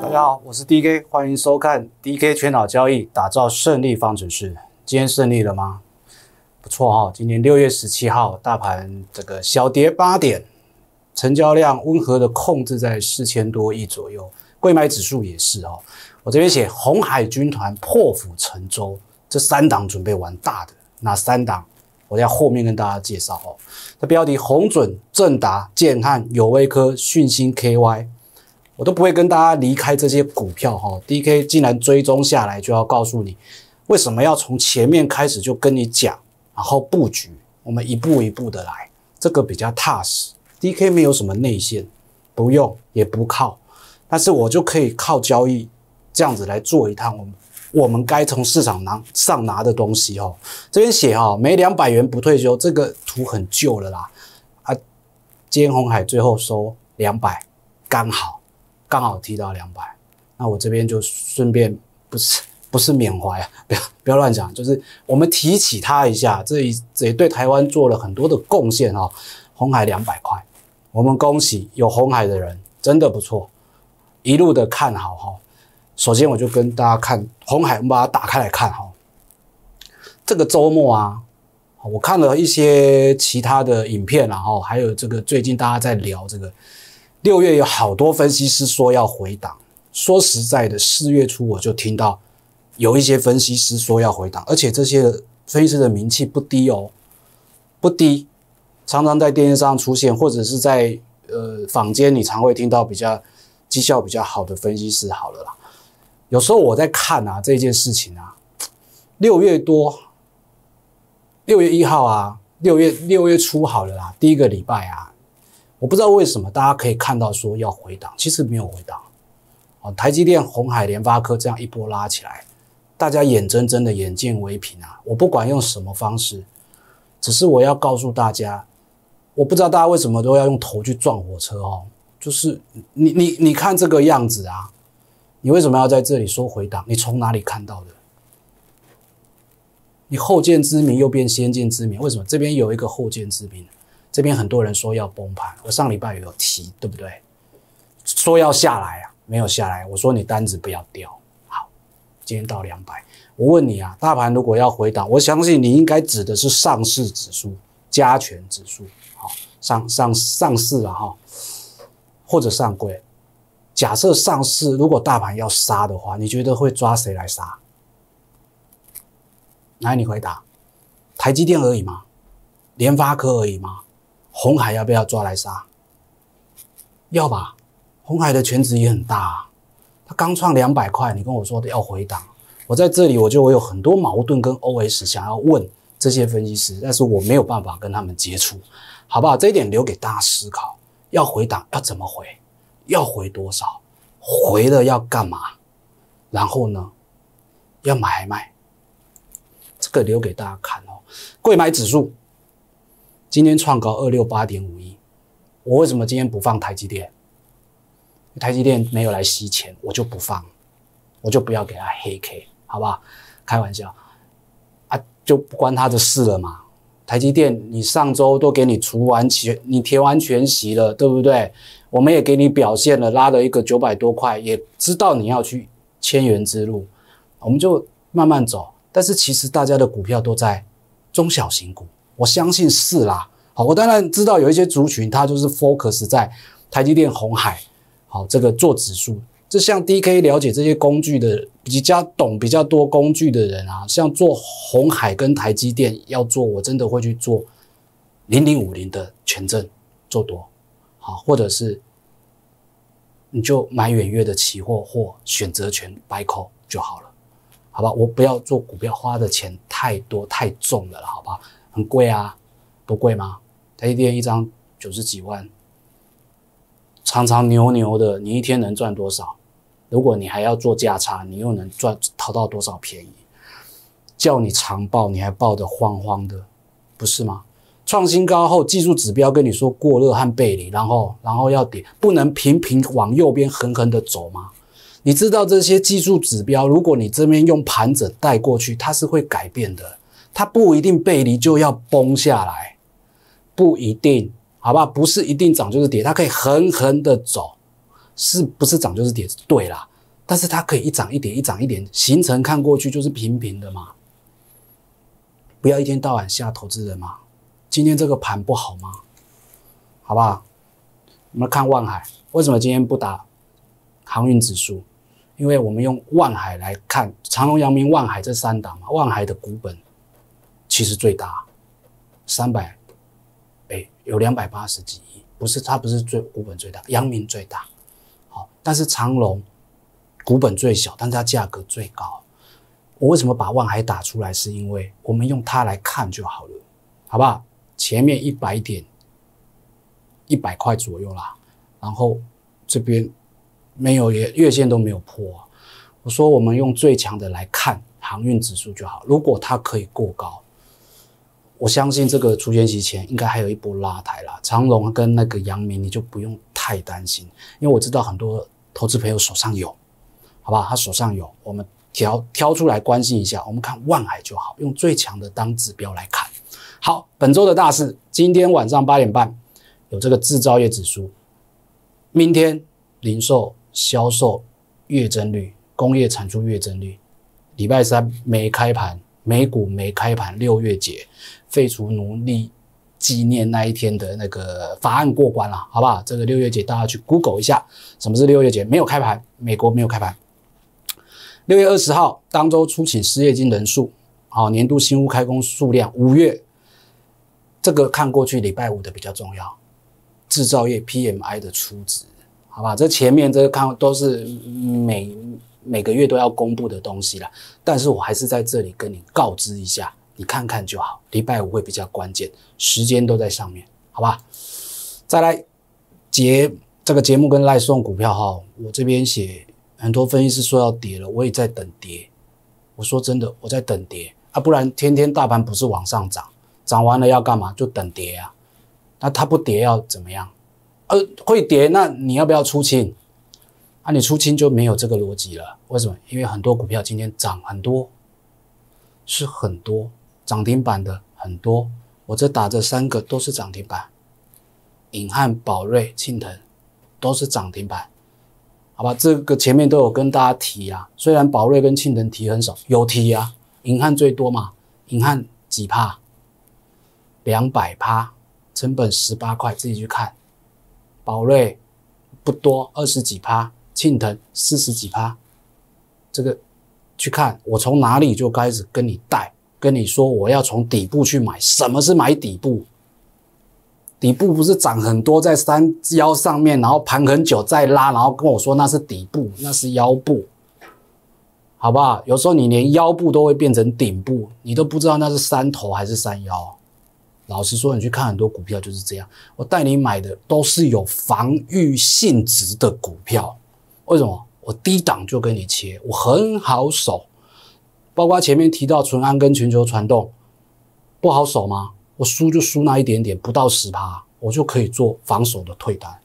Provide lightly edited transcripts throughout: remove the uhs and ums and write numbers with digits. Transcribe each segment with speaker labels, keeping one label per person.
Speaker 1: 大家好，我是 DK， 欢迎收看 DK 全脑交易，打造胜利方程式。今天胜利了吗？不错哈、今年6月17号，大盘这个小跌8点，成交量温和的控制在4000多亿左右，柜买指数也是哦。我这边写鸿海军团破釜沉舟，这3档准备玩大的，哪3档？我在后面跟大家介绍哦。这标题：鸿准、正达、建汉、友威科、讯星 KY。我都不会跟大家离开这些股票哈 ，DK 既然追踪下来，就要告诉你为什么要从前面开始就跟你讲，然后布局，我们一步一步的来，这个比较踏实。DK 没有什么内线，不用也不靠，但是我就可以靠交易这样子来做一趟我们该从市场上拿的东西哦。这边写哈，每200元不退休，这个图很旧了啦啊，今天鸿海最后收200，刚好踢到200，那我这边就顺便不是缅怀啊，不要乱讲，就是我们提起它一下，这也对台湾做了很多的贡献哦。鸿海200块，我们恭喜有鸿海的人，真的不错，一路的看好哈。首先我就跟大家看鸿海，我们把它打开来看哈。这个周末啊，我看了一些其他的影片啦哈，还有这个最近大家在聊这个。6月有好多分析师说要回档，说实在的，4月初我就听到有一些分析师说要回档，而且这些分析师的名气不低哦，不低，常常在电视上出现，或者是在坊间你常会听到比较绩效比较好的分析师好了啦。有时候我在看啊这件事情啊，6月1号啊，6月初好了啦，第一个礼拜啊。我不知道为什么大家可以看到说要回档，其实没有回档。台积电、鸿海、联发科这样一波拉起来，大家眼睁睁的眼见为凭啊！我不管用什么方式，只是我要告诉大家，我不知道大家为什么都要用头去撞火车哦。就是你看这个样子啊，你为什么要在这里说回档？你从哪里看到的？你后见之明又变先见之明，为什么？这边有一个后见之明。这边很多人说要崩盘，我上礼拜有提，对不对？说要下来啊，没有下来。我说你单子不要掉。好，今天到200。我问你啊，大盘如果要回档，我相信你应该指的是上市指数、加权指数，好，上市了哈，或者上柜。假设上市，如果大盘要杀的话，你觉得会抓谁来杀？来，你回答，台积电而已吗？联发科而已吗？鸿海要不要抓来杀？要吧，鸿海的权值也很大啊，他刚创200块，你跟我说的要回档，我在这里我有很多矛盾跟 OS 想要问这些分析师，但是我没有办法跟他们接触，好不好？这一点留给大家思考，要回档要怎么回，要回多少，回了要干嘛，然后呢，要买还卖，这个留给大家看哦。柜买指数。今天创高268.51，我为什么今天不放台积电？台积电没有来吸钱，我就不放，我就不要给他黑 K， 好不好？开玩笑啊，就不关他的事了嘛。台积电，你上周都给你你填完全息了，对不对？我们也给你表现了，拉了一个900多块，也知道你要去千元之路，我们就慢慢走。但是其实大家的股票都在中小型股。我相信是啦，好，我当然知道有一些族群，它就是 focus 在台积电、鸿海，好，这个做指数。这像 DK 了解这些工具的，比较多工具的人啊，像做鸿海跟台积电要做，我真的会去做0050的权证做多，好，或者是你就买远月的期货或选择权 buy call 就好了，好吧？我不要做股票，花的钱太多太重了，好不好？很贵啊，不贵吗？台积电一张90几万，长长牛的，你一天能赚多少？如果你还要做价差，你又能淘到多少便宜？叫你长抱，你还抱得慌慌的，不是吗？创新高后，技术指标跟你说过热和背离，然后要跌，不能频往右边狠的走吗？你知道这些技术指标，如果你这边用盘整带过去，它是会改变的。它不一定背离就要崩下来，不一定，好不好？不是一定涨就是跌，它可以狠的走，是不是涨就是跌？对啦， 但是它可以一涨一跌，一涨一跌，形成看过去就是平平的嘛。不要一天到晚吓投资人嘛。今天这个盘不好吗？好不好？我们看万海，为什么今天不打航运指数？因为我们用万海来看，长荣、阳明、万海这三档嘛，万海的股本其实最大，300，有280几亿，它不是股本最大，阳明最大，好，但是长荣股本最小，但是它价格最高。我为什么把万海打出来？是因为我们用它来看就好了，好不好？前面100点，100块左右啦，然后这边没有月线都没有破啊。我说我们用最强的来看航运指数就好，如果它可以过高，我相信这个除权息前应该还有一波拉抬啦。长荣跟那个阳明你就不用太担心，因为我知道很多投资朋友手上有，好不好？他手上有，我们挑出来关心一下。我们看万海就好，用最强的当指标来看。好，本周的大事，今天晚上8点半有这个制造业指数，明天零售销售月增率、工业产出月增率，礼拜三没开盘，美股没开盘，6月节废除奴隶纪念那一天的那个法案过关了，好不好？这个6月节大家去 Google 一下，什么是6月节？没有开盘，美国没有开盘。6月20号当周初请失业金人数，好，年度新屋开工数量，5月这个看过去礼拜五的比较重要，制造业 PMI 的初值，好吧？这前面这个看都是每个月都要公布的东西啦，但是我还是在这里跟你告知一下，你看看就好。礼拜五会比较关键，时间都在上面，好吧？再来这个节目跟赖送股票哈，我这边写很多分析师说要跌了，我也在等跌。我说真的，我在等跌啊，不然天天大盘不是往上涨，涨完了要干嘛？就等跌啊。那它不跌要怎么样？会跌，那你要不要出清？啊，你出清就没有这个逻辑了。为什么？因为很多股票今天涨很多，是很多涨停板的很多。我这打这3个都是涨停板，隐汉、宝瑞、庆腾都是涨停板，好吧？这个前面都有跟大家提啊。虽然宝瑞跟庆腾提很少，有提啊。隐汉最多嘛，隐汉几趴？200%，成本18块，自己去看。宝瑞不多，20几%。庆腾40几%，这个去看，我从哪里就开始跟你带，跟你说我要从底部去买。什么是买底部？底部不是涨很多在山腰上面，然后盘很久再拉，然后跟我说那是底部，那是腰部，好不好？有时候你连腰部都会变成顶部，你都不知道那是山头还是山腰。老实说，你去看很多股票就是这样，我带你买的都是有防御性质的股票。为什么？我低档就跟你切，我很好守，包括前面提到淳安跟全球传动，不好守吗？我输就输那一点点，不到10%，我就可以做防守的退单，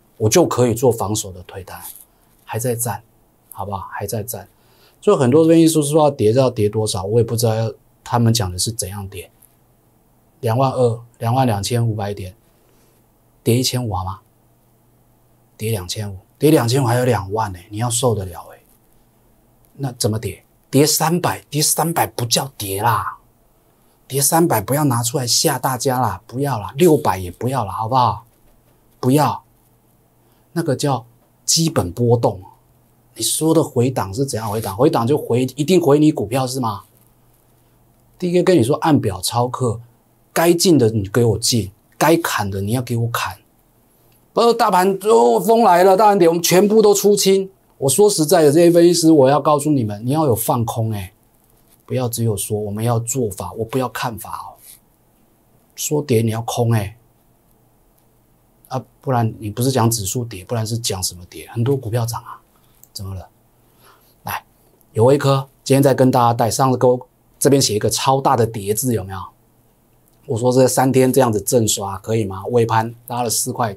Speaker 1: 还在站，好不好？还在站。所以很多分析师说要跌多少，我也不知道他们讲的是怎样跌。22500点，跌1500好吗？跌2500。跌2500还有2万你要受得了那怎么跌？跌300不叫跌啦，跌300不要拿出来吓大家啦，不要啦，600也不要啦，好不好？不要，那个叫基本波动。你说的回档是怎样回档？回档就一定回你股票是吗？第一个跟你说按表操课，该进的你给我进，该砍的你要给我砍。大盘风来了，大盘跌，我们全部都出清。我说实在的，这些分析师，我要告诉你们，你要有放空不要只有说，我们要做法，我不要看法说跌你要空不然你不是讲指数跌，不然是讲什么跌？很多股票涨啊，怎么了？来，友威科今天再跟大家带，上次这边写一个超大的跌字，有没有？我说这3天这样子正刷可以吗？尾盘拉了4.9块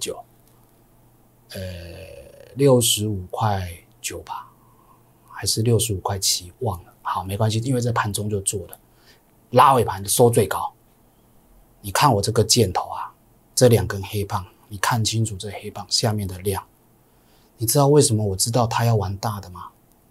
Speaker 1: ，65.9块吧，还是65.7块，忘了。好，没关系，因为在盘中就做了，拉尾盘收最高。你看我这个箭头这2根黑棒，你看清楚这黑棒下面的量，你知道为什么我知道它要玩大的吗？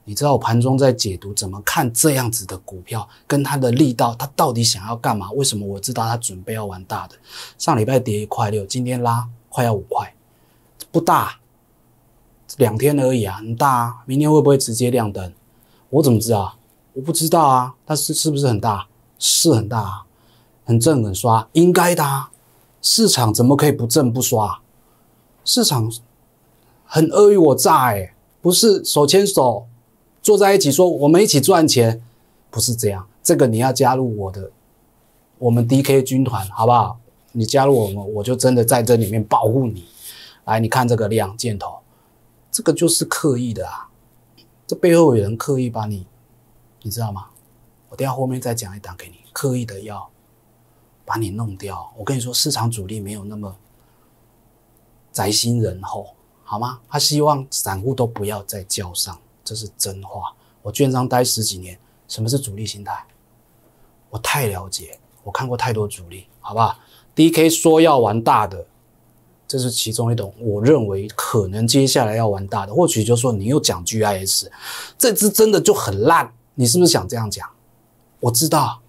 Speaker 1: 你知道我盘中在解读怎么看这样子的股票，跟它的力道，它到底想要干嘛？为什么我知道它准备要玩大的？上礼拜跌1.6块，今天拉快要5块，不大，2天而已啊，很大啊。明天会不会直接亮灯？我怎么知道？我不知道啊。但是不是很大？是很大啊，很正很刷，应该的啊。市场怎么可以不正不刷？市场很尔虞我诈不是手牵手坐在一起说我们一起赚钱，不是这样。这个你要加入我们 DK 军团，好不好？你加入我们，我就真的在这里面保护你。来，你看这个量箭头，这个就是刻意的啊，这背后有人刻意把你知道吗？我等一下后面再讲一档给你，刻意的要把你弄掉。我跟你说，市场主力没有那么宅心仁厚，好吗？他希望散户都不要再叫上，这是真话。我券商待10几年，什么是主力心态？我太了解，我看过太多主力，好不好 ？DK 说要玩大的，这是其中一种，我认为可能接下来要玩大的，或许就说你又讲 GIS， 这支真的就很烂，你是不是想这样讲？我知道，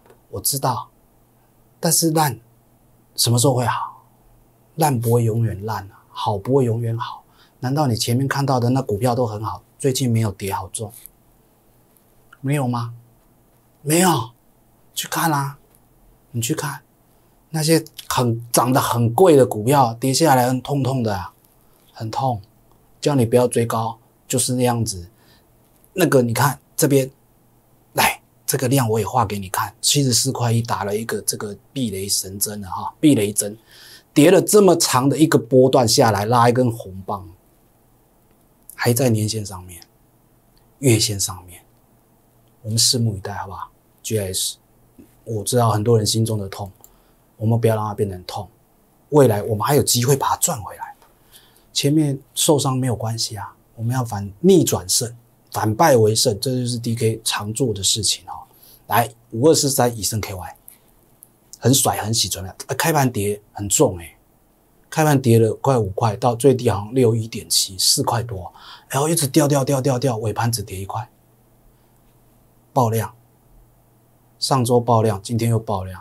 Speaker 1: 但是烂什么时候会好？烂不会永远烂啊，好不会永远好。难道你前面看到的那股票都很好，最近没有跌好重？没有吗？没有，去看啊，你去看那些涨得很贵的股票，跌下来很痛的啊，很痛。叫你不要追高，就是那样子。那个你看这边，来这个量我也画给你看，74块1打了一个这个避雷神针了哈，避雷针。跌了这么长的一个波段下来，拉一根红棒，还在年线上面、月线上面，我们拭目以待，好不好 ？GIS， 我知道很多人心中的痛，我们不要让它变成痛，未来我们还有机会把它赚回来。前面受伤没有关系啊，我们要逆转胜，反败为胜，这就是 DK 常做的事情哦。来，5243以盛 KY。很甩很喜存量，开盘跌很重开盘跌了快5块，到最低好像61.7 4块多，然后一直掉，尾盘只跌1块，爆量，上周爆量，今天又爆量，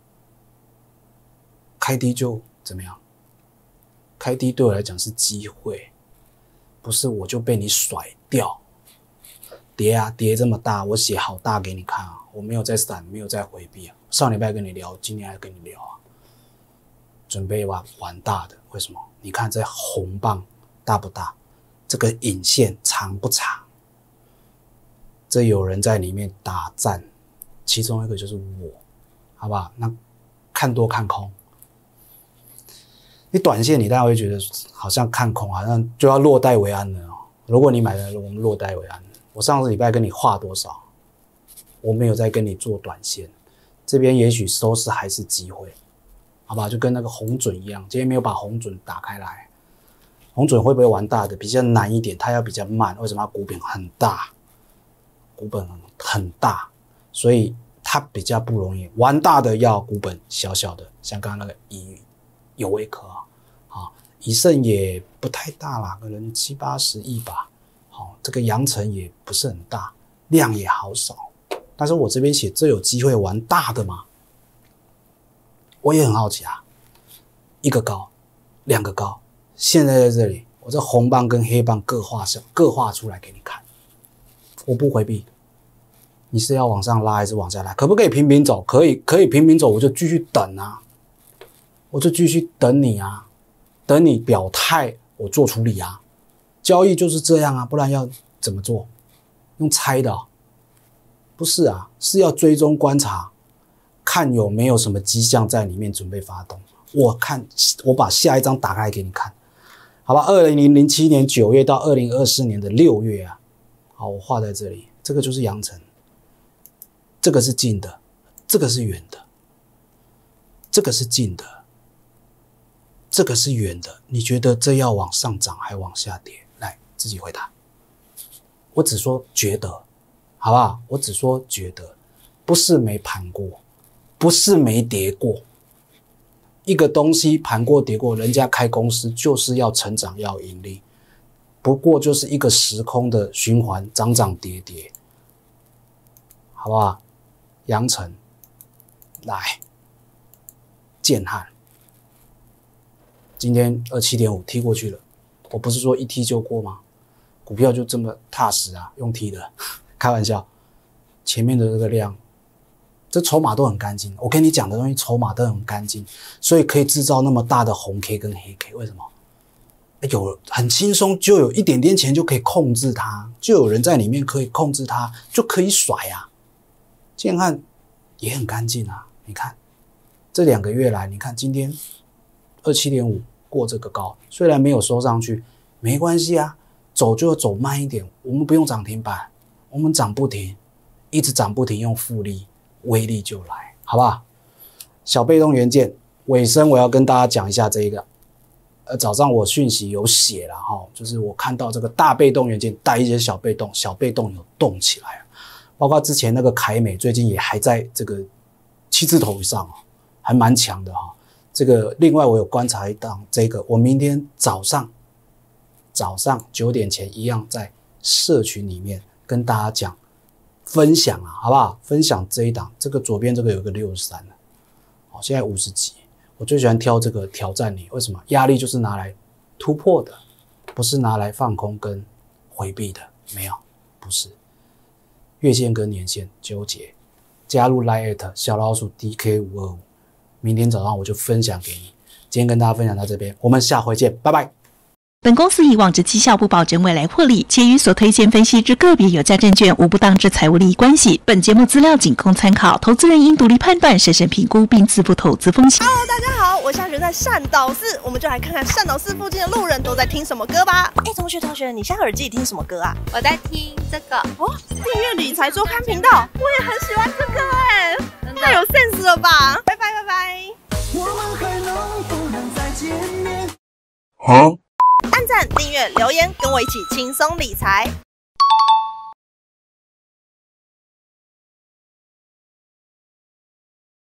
Speaker 1: 开低就怎么样？开低对我来讲是机会，不是我就被你甩掉。跌啊，跌这么大，我写好大给你看啊，我没有在闪，没有在回避啊。上礼拜跟你聊，今天还跟你聊啊，准备玩大的，为什么？你看这红棒大不大？这个影线长不长？这有人在里面打战，其中一个就是我，好不好？那看多看空，你短线你当然会觉得好像看空，好像就要落袋为安了哦。如果你买了，我们落袋为安。我上个礼拜跟你画多少？我没有在跟你做短线，这边也许收市还是机会，好吧？就跟那个红准一样，今天没有把红准打开来，红准会不会玩大的？比较难一点，它要比较慢，为什么？它股本很大，所以它比较不容易玩大的，要股本小小的，像刚刚那个有为科啊，以盛也不太大啦，可能70、80亿吧。这个阳城也不是很大，量也好少，但是我这边写这有机会玩大的吗？我也很好奇啊，一个高，两个高，现在在这里，我这红棒跟黑棒各画出来给你看，我不回避。你是要往上拉还是往下拉？可不可以平平走？可以平平走，我就继续等啊，我就继续等你啊，等你表态，我做处理啊。交易就是这样啊，不然要怎么做？用猜的不是啊，是要追踪观察，看有没有什么迹象在里面准备发动。我把下一张打开给你看，好吧？2007年9月到2024年的6月啊，好，我画在这里，这个就是阳城，这个是近的，这个是远的，这个是近的，这个是远的，你觉得这要往上涨还往下跌？来，自己回答。我只说觉得，好不好？我只说觉得，不是没盘过，不是没跌过。一个东西盘过跌过，人家开公司就是要成长要盈利， 不过就是一个时空的循环，涨涨跌跌，好不好？阳城，来，建汉，今天27.5踢过去了，我不是说一踢就过吗？股票就这么踏实啊，用踢的，开玩笑，前面的这个量。这筹码都很干净，我跟你讲的东西筹码都很干净，所以可以制造那么大的红 K 跟黑 K。为什么？有很轻松，就有一点点钱就可以控制它，就有人在里面可以控制它，就可以甩啊。建汉也很干净啊，你看这2个月来，你看今天27.5过这个高，虽然没有收上去，没关系啊，走就走慢一点，我们不用涨停板，我们涨不停，一直涨不停，用复利。威力就来，好不好？小被动元件尾声，我要跟大家讲一下这一个。早上我讯息有写了哈，就是我看到这个大被动元件带一些小被动，小被动有动起来，包括之前那个凯美最近也还在这个7字头以上哦，还蛮强的哈。这个另外我有观察一档，这个我明天早上9点前一样在社群里面跟大家讲。分享啊，好不好？分享这一档，这个左边这个有个63了，好，现在50几。我最喜欢挑这个挑战你，为什么？压力就是拿来突破的，不是拿来放空跟回避的，没有，不是。月线跟年线纠结，加入 Line@ 小老鼠 DK525，明天早上我就分享给你。今天跟大家分享到这边，我们下回见，拜拜。
Speaker 2: 本公司以往之绩效不保证未来获利，且与所推荐分析之个别有价证券无不当之财务利益关系。本节目资料仅供参考，投资人应独立判断、审慎评估并自负投资风险。
Speaker 3: Hello， 大家好，我现在人在善导寺，我们就来看看善导寺附近的路人都在听什么歌吧。同学，你现在耳机里听什么歌啊？
Speaker 4: 我在听这个
Speaker 3: 哦，订阅理财周刊频道，我也很喜欢这个太有 sense 了吧！拜拜。我们还能不能再见面？按赞、订阅、留言，跟我一起轻松理财。